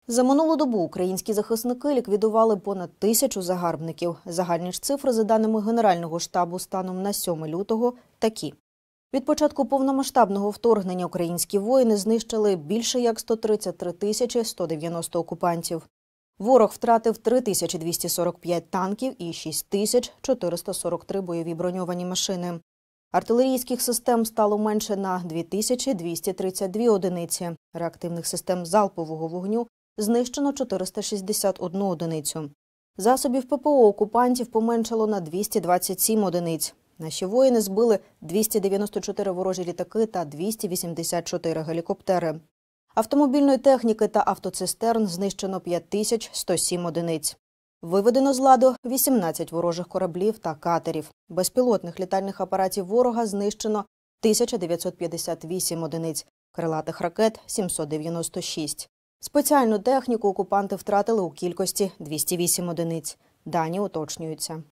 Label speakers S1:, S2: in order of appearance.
S1: За минулу добу українські захисники ліквідували понад 1000 загарбників. Загальні ж цифри, за даними Генерального штабу, станом на 7 лютого такі. Від початку повномасштабного вторгнення українські воїни знищили більше як 133 190 окупантів. Ворог втратив 3245 танків і 6443 бойові броньовані машини. Артилерійських систем стало менше на 2232 одиниці. Реактивних систем залпового вогню знищено 461 одиницю. Засобів ППО окупантів поменшало на 227 одиниць. Наші воїни збили 294 ворожі літаки та 284 гелікоптери. Автомобільної техніки та автоцистерн знищено 5107 одиниць. Виведено з ладу 18 ворожих кораблів та катерів. Безпілотних літальних апаратів ворога знищено 1958 одиниць, крилатих ракет – 796. Спеціальну техніку окупанти втратили у кількості 208 одиниць. Дані уточнюються.